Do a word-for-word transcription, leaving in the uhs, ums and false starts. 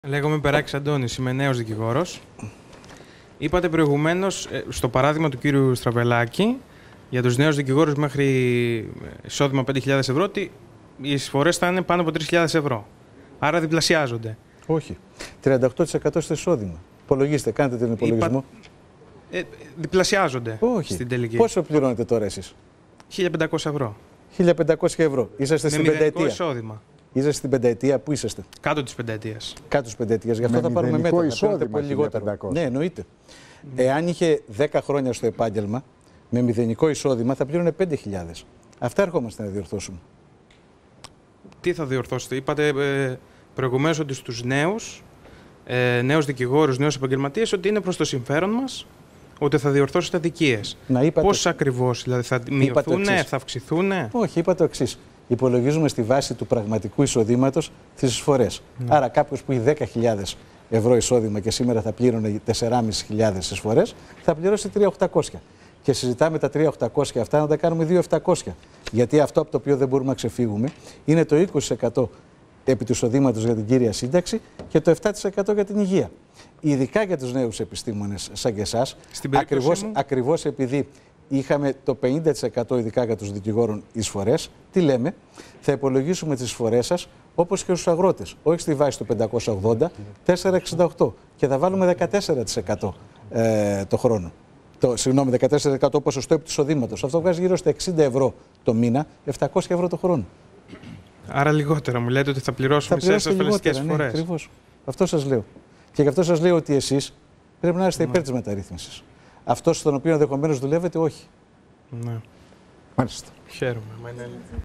Λέγομαι Περάκης Αντώνης, είμαι νέος δικηγόρος. Είπατε προηγουμένως, στο παράδειγμα του κύριου Στραβελάκη, για τους νέους δικηγόρους μέχρι εισόδημα πέντε χιλιάδες ευρώ, ότι οι εισφορές θα είναι πάνω από τρεις χιλιάδες ευρώ. Άρα διπλασιάζονται. Όχι. τριάντα οκτώ τοις εκατό στο εισόδημα. Υπολογίστε, κάντε τον υπολογισμό. Είπα... Ε, διπλασιάζονται. Όχι. Στην τελική. Πόσο πληρώνετε τώρα εσείς? χίλια πεντακόσια ευρώ. χίλια πεντακόσια ευρώ. Είσαστε Με στην πενταετία. Εισόδημα. Είσαστε στην πενταετία. Πού είσαστε? Κάτω της πενταετίας. Κάτω της πενταετίας. Γι' αυτό με θα πάρουμε μέτρα. Εισόδημα, πολύ λιγότερο. Ναι, εννοείται. Mm. Εάν είχε δέκα χρόνια στο επάγγελμα, με μηδενικό εισόδημα θα πλήρωνε πέντε χιλιάδες. Αυτά ερχόμαστε να διορθώσουμε. Τι θα διορθώσετε? Είπατε ε, προηγουμένως ότι στους νέους, ε, νέους δικηγόρους, νέους επαγγελματίες, ότι είναι προς το συμφέρον μας, ότι θα διορθώσετε αδικίες. Πώς ακριβώς, δηλαδή θα μειωθούν, θα αυξηθούν? Όχι, είπα το εξής. Υπολογίζουμε στη βάση του πραγματικού εισοδήματος τις εισφορές. Ναι. Άρα κάποιος που έχει δέκα χιλιάδες ευρώ εισόδημα και σήμερα θα πλήρωνε τέσσερις χιλιάδες πεντακόσιες εισφορές, θα πληρώσει τρεις χιλιάδες οκτακόσια. Και συζητάμε τα τρεις χιλιάδες οκτακόσια αυτά να τα κάνουμε δύο χιλιάδες επτακόσια. Γιατί αυτό από το οποίο δεν μπορούμε να ξεφύγουμε είναι το είκοσι τοις εκατό επί του εισοδήματος για την κύρια σύνταξη και το επτά τοις εκατό για την υγεία. Ειδικά για τους νέους επιστήμονες σαν και εσάς, ακριβώς, ακριβώς επειδή είχαμε το πενήντα τοις εκατό ειδικά για τους δικηγόρων εισφορές, τι λέμε? Θα υπολογίσουμε τις εισφορές σας όπως και στους αγρότες. Όχι στη βάση του πεντακόσια ογδόντα, τετρακόσια εξήντα οκτώ. Και θα βάλουμε δεκατέσσερα τοις εκατό ε, το χρόνο. Το, συγγνώμη, δεκατέσσερα τοις εκατό ποσοστό επί του εισοδήματος. Αυτό βγάζει γύρω στα εξήντα ευρώ το μήνα, επτακόσια ευρώ το χρόνο. Άρα λιγότερα. Μου λέτε ότι θα πληρώσουμε σε ασφαλιστικές εισφορές. Ναι, ακριβώς. Αυτό σας λέω. Και γι' αυτό σας λέω ότι εσείς πρέπει να είστε υπέρ της μεταρρύθμισης. Αυτός στον οποίο ενδεχομένως δουλεύετε, όχι. Ναι. Μάλιστα. Χαίρομαι.